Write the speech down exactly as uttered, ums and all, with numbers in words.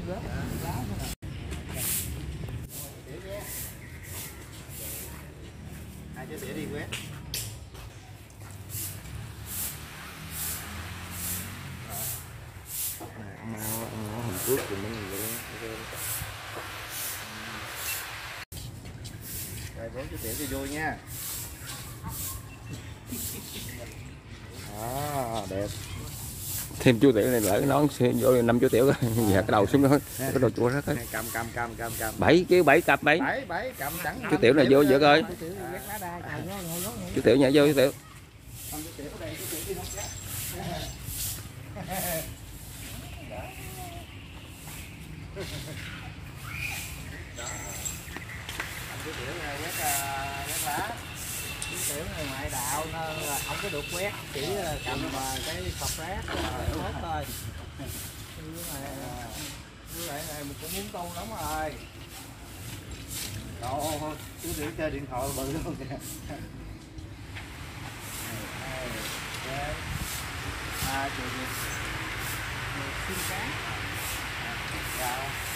Hai chú tỉa đi quét. Ăn máu, ăn máu Hàn Quốc thì mấy người vậy đó. Rồi bốn chú tỉa cho vui nha. Đó, đẹp. Thêm chú tiểu này lỡ cái nón vô năm chú tiểu dạ cái đầu xuống đó cái đầu chua rất á. Cầm cầm cầm cầm cầm. Bảy kêu bảy cặp bảy. Bảy bảy cầm trắng. Chú tiểu này vô giữa coi. Chú tiểu nhảy vô chú tiểu. Chú tiểu này quét quét lá. Chú tiểu này ngoại đạo nên là không có được quét, chỉ cầm cái sọt rác hết thôi. Như vậy này mình cũng muốn câu lắm rồi. Ồ, chú tiểu chơi điện thoại bự luôn kìa. À, chuyện gì? Xin cá. Chào.